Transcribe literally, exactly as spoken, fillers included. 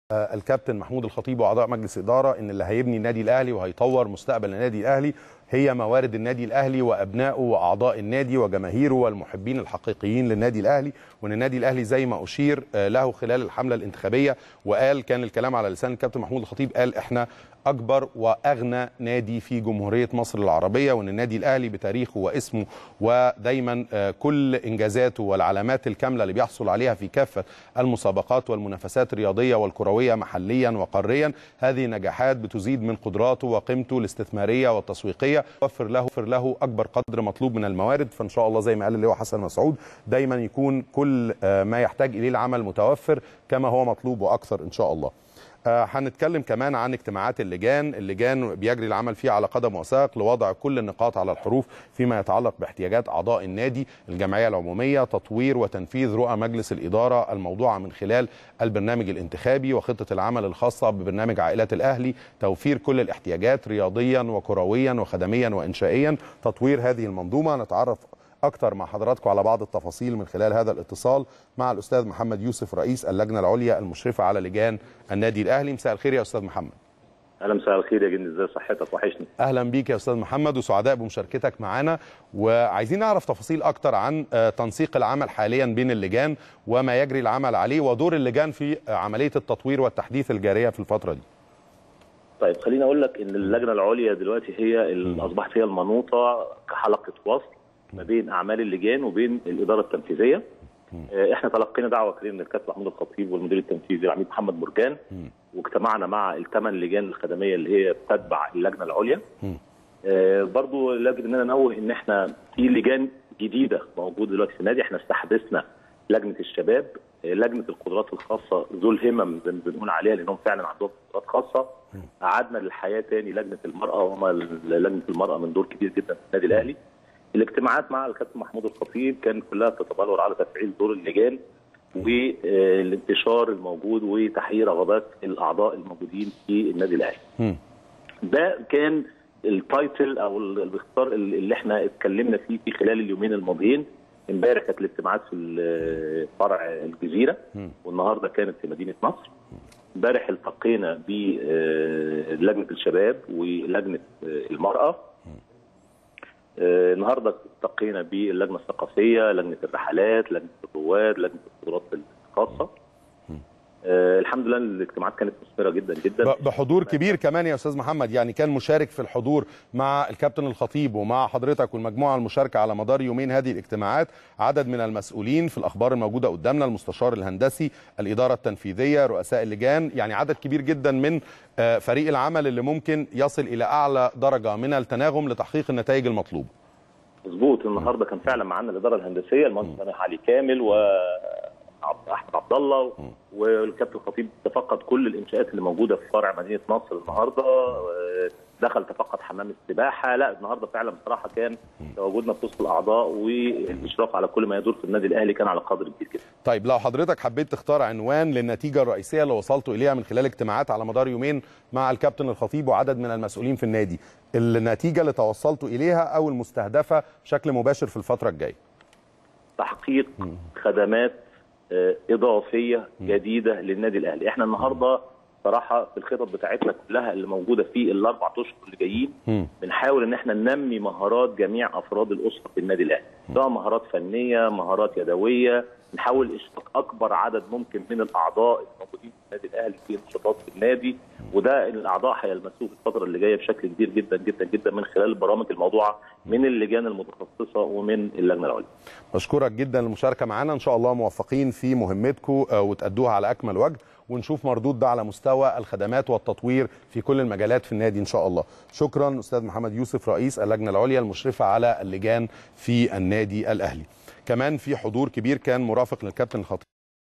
الكابتن محمود الخطيب واعضاء مجلس اداره ان اللي هيبني النادي الاهلي وهيطور مستقبل النادي الاهلي هي موارد النادي الاهلي وابنائه واعضاء النادي وجماهيره والمحبين الحقيقيين للنادي الاهلي، وان النادي الاهلي زي ما اشير له خلال الحمله الانتخابيه، وقال كان الكلام على لسان الكابتن محمود الخطيب، قال احنا اكبر واغنى نادي في جمهوريه مصر العربيه، وان النادي الاهلي بتاريخه واسمه ودايما كل انجازاته والعلامات الكامله اللي بيحصل عليها في كافه المسابقات والمنافسات الرياضيه والكرويه محليا وقاريا، هذه نجاحات بتزيد من قدراته وقيمته الاستثماريه والتسويقيه، وفر له وفر له اكبر قدر مطلوب من الموارد. فان شاء الله زي ما قال اللواء حسن مسعود دايما يكون كل ما يحتاج اليه العمل متوفر كما هو مطلوب واكثر ان شاء الله. هنتكلم كمان عن اجتماعات اللجان، اللجان بيجري العمل فيها على قدم وساق لوضع كل النقاط على الحروف فيما يتعلق باحتياجات اعضاء النادي، الجمعيه العموميه، تطوير وتنفيذ رؤى مجلس الاداره الموضوعه من خلال البرنامج الانتخابي وخطه العمل الخاصه ببرنامج عائلات الاهلي، توفير كل الاحتياجات رياضيا وكرويا وخدميا وانشائيا، تطوير هذه المنظومه. نتعرف أكثر مع حضراتكم على بعض التفاصيل من خلال هذا الاتصال مع الأستاذ محمد يوسف رئيس اللجنة العليا المشرفة على لجان النادي الأهلي. مساء الخير يا أستاذ محمد. أهلا، مساء الخير يا جندي، ازي صحتك؟ وحشني. أهلا بيك يا أستاذ محمد وسعداء بمشاركتك معنا، وعايزين نعرف تفاصيل أكثر عن تنسيق العمل حاليا بين اللجان وما يجري العمل عليه ودور اللجان في عملية التطوير والتحديث الجارية في الفترة دي. طيب خليني أقول لك إن اللجنة العليا دلوقتي هي اللي أصبحت هي المنوطة كحلقة وصل ما بين اعمال اللجان وبين الاداره التنفيذيه. احنا تلقينا دعوه كريمه من الكابتن محمود الخطيب والمدير التنفيذي العميد محمد مرجان، واجتمعنا مع الثمان لجان الخدميه اللي هي بتتبع اللجنه العليا. اه برضو لازم اننا ننوه ان احنا في لجان جديده موجوده دلوقتي في النادي. احنا استحدثنا لجنه الشباب، لجنه القدرات الخاصه ذو الهمم زي ما بنقول عليها لانهم فعلا عندهم قدرات خاصه. قعدنا للحياه تاني لجنه المراه، وهم لجنه المراه من دور كبير جدا في النادي الاهلي. الاجتماعات مع الكابتن محمود الخطيب كان كلها تتبلور على تفعيل دور اللجان والانتشار الموجود وتحقيق رغبات الاعضاء الموجودين في النادي الاهلي. ده كان التايتل او الاختصار اللي احنا اتكلمنا فيه في خلال اليومين الماضيين. امبارح كانت الاجتماعات في فرع الجزيره، والنهارده كانت في مدينه نصر. امبارح التقينا بلجنه الشباب ولجنه المراه. آه النهارده التقينا باللجنه الثقافيه، لجنه الرحلات، لجنه الرواد، لجنه القدرات الخاصه. آه الحمد لله الاجتماعات كانت مثمره جدا جدا بحضور كبير كمان يا استاذ محمد، يعني كان مشارك في الحضور مع الكابتن الخطيب ومع حضرتك والمجموعه المشاركه على مدار يومين هذه الاجتماعات عدد من المسؤولين في الاخبار الموجوده قدامنا، المستشار الهندسي، الاداره التنفيذيه، رؤساء اللجان، يعني عدد كبير جدا من فريق العمل اللي ممكن يصل الى اعلى درجه من التناغم لتحقيق النتائج المطلوبه. مظبوط. النهارده كان فعلا معانا الاداره الهندسيه المهندس سامح علي كامل و احمد عبد الله، والكابتن الخطيب تفقد كل الانشاءات اللي موجوده في فرع مدينه نصر النهارده، دخل تفقد حمام السباحه. لا النهارده فعلا بصراحه كان تواجدنا في وسط الاعضاء والاشراف على كل ما يدور في النادي الاهلي كان على قدر كبير جدا. طيب لو حضرتك حبيت تختار عنوان للنتيجه الرئيسيه اللي وصلتوا اليها من خلال اجتماعات على مدار يومين مع الكابتن الخطيب وعدد من المسؤولين في النادي، النتيجه اللي توصلتوا اليها او المستهدفه بشكل مباشر في الفتره الجايه؟ تحقيق خدمات اضافيه جديده للنادي الاهلي. احنا النهارده صراحه في الخطط بتاعتنا كلها اللي موجوده في الاربع اشهر اللي جايين بنحاول ان احنا ننمي مهارات جميع افراد الاسره في النادي الاهلي، سواء مهارات فنيه، مهارات يدويه، نحاول اشراك اكبر عدد ممكن من الاعضاء الموجودين في النادي الاهلي في نشاطات في النادي، وده الاعضاء هيلمسوه في الفتره اللي جايه بشكل كبير جدا جدا جدا من خلال البرامج الموضوعه من اللجان المتخصصه ومن اللجنه العليا. بشكرك جدا للمشاركه معنا، ان شاء الله موفقين في مهمتكم وتأدوها على اكمل وجه، ونشوف مردود ده على مستوى الخدمات والتطوير في كل المجالات في النادي ان شاء الله. شكرا استاذ محمد يوسف رئيس اللجنه العليا المشرفه على اللجان في النادي الاهلي. كمان في حضور كبير كان مرافق للكابتن الخطيب